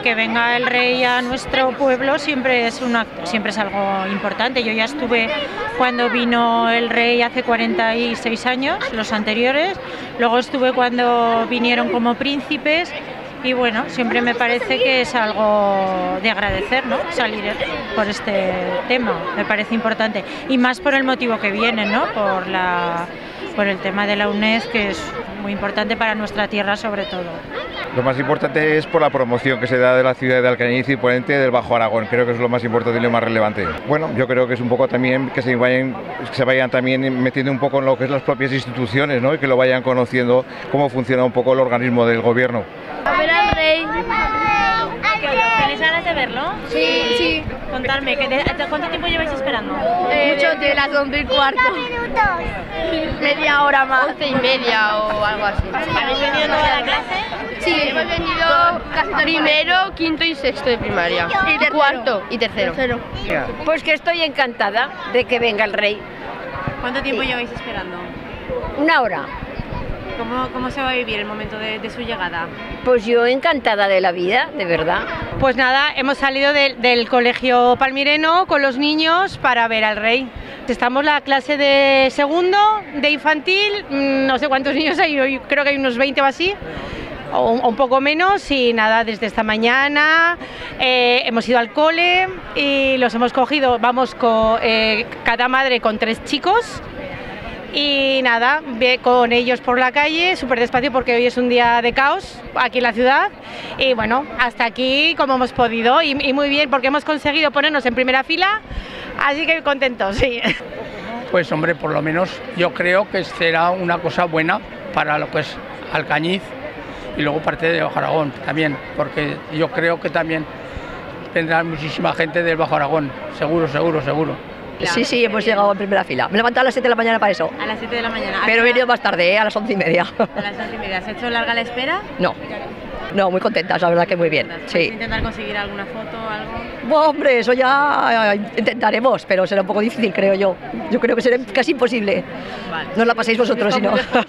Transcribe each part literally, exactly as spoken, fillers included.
que venga el rey a nuestro pueblo siempre es, una, siempre es algo importante. Yo ya estuve cuando vino el rey hace cuarenta y seis años, los anteriores, luego estuve cuando vinieron como príncipes. Y bueno, siempre me parece que es algo de agradecer, ¿no? Salir por este tema, me parece importante. Y más por el motivo que viene, ¿no? Por, la, por el tema de la UNED, que es muy importante para nuestra tierra sobre todo. Lo más importante es por la promoción que se da de la ciudad de Alcañiz y por ente del Bajo Aragón. Creo que es lo más importante y lo más relevante. Bueno, yo creo que es un poco también que se vayan, que se vayan también metiendo un poco en lo que es las propias instituciones, ¿no? Y que lo vayan conociendo cómo funciona un poco el organismo del gobierno. A ver al rey. ¿Tenéis ganas de verlo? Sí, sí. Contadme, ¿cuánto tiempo lleváis esperando? Eh, Mucho de las once y cuarto. Media hora más. Once y media o algo así. ¿Habéis venido toda la clase? Sí, hemos venido primero, quinto y sexto de primaria. Y, y cuarto y tercero. tercero. Pues que estoy encantada de que venga el rey. ¿Cuánto tiempo lleváis esperando? Una hora. ¿Cómo, cómo se va a vivir el momento de, de su llegada? Pues yo encantada de la vida, de verdad. Pues nada, hemos salido de, del colegio palmireno con los niños para ver al rey. Estamos en la clase de segundo, de infantil, no sé cuántos niños hay, yo creo que hay unos veinte o así, o un, un poco menos, y nada, desde esta mañana eh, hemos ido al cole y los hemos cogido, vamos con eh, cada madre con tres chicos. Y nada, ve con ellos por la calle, súper despacio porque hoy es un día de caos aquí en la ciudad. Y bueno, hasta aquí como hemos podido y, y muy bien porque hemos conseguido ponernos en primera fila, así que contentos, sí. Pues hombre, por lo menos yo creo que será una cosa buena para lo que es Alcañiz y luego parte de Bajo Aragón también, porque yo creo que también vendrá muchísima gente del Bajo Aragón, seguro, seguro, seguro. Claro. Sí, sí, hemos llegado en primera fila. Me he levantado a las siete de la mañana para eso. A las siete de la mañana. Pero he venido más tarde, ¿eh? A las once y media. A las once y media. ¿Se ha hecho larga la espera? No. No, muy contentas, la verdad que muy bien. ¿Puedes sí. intentar conseguir alguna foto o algo? Bueno, hombre, eso ya intentaremos, pero será un poco difícil, creo yo. Yo creo que será casi imposible. Vale. No la paséis vosotros, si no.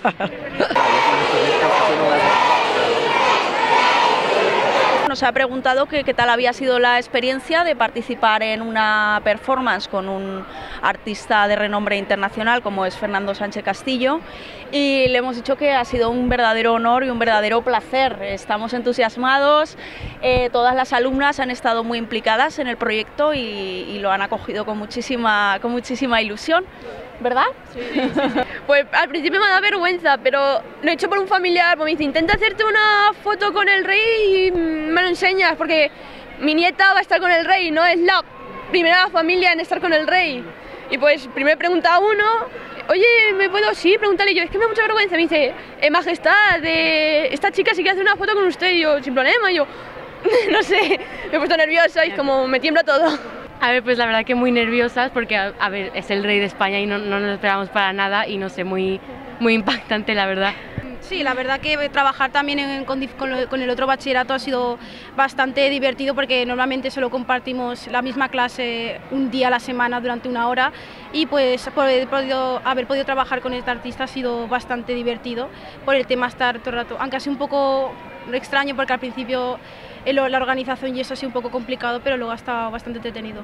Nos ha preguntado que qué tal había sido la experiencia de participar en una performance con un artista de renombre internacional como es Fernando Sánchez Castillo, y le hemos dicho que ha sido un verdadero honor y un verdadero placer. Estamos entusiasmados, eh, todas las alumnas han estado muy implicadas en el proyecto y, y lo han acogido con muchísima, con muchísima ilusión. ¿Verdad? Sí, sí, sí. Pues al principio me da vergüenza, pero lo he hecho por un familiar, pues me dice, intenta hacerte una foto con el rey y me lo enseñas, porque mi nieta va a estar con el rey, ¿no? Es la primera familia en estar con el rey. Y pues primero pregunta a uno, oye, ¿me puedo? Sí, pregúntale yo, es que me da mucha vergüenza. Me dice, eh, majestad, eh, esta chica sí que hace una foto con usted. Y yo, sin problema, y yo, no sé, me he puesto nerviosa y como me tiembla todo. A ver, pues la verdad que muy nerviosas porque, a, a ver, es el rey de España y no, no nos esperamos para nada y no sé, muy, muy impactante la verdad. Sí, la verdad que trabajar también en, con, con, lo, con el otro bachillerato ha sido bastante divertido porque normalmente solo compartimos la misma clase un día a la semana durante una hora y pues poder, podido, haber podido trabajar con este artista ha sido bastante divertido por el tema estar todo el rato, aunque ha sido un poco extraño porque al principio la organización y eso ha sido un poco complicado, pero luego ha estado bastante entretenido.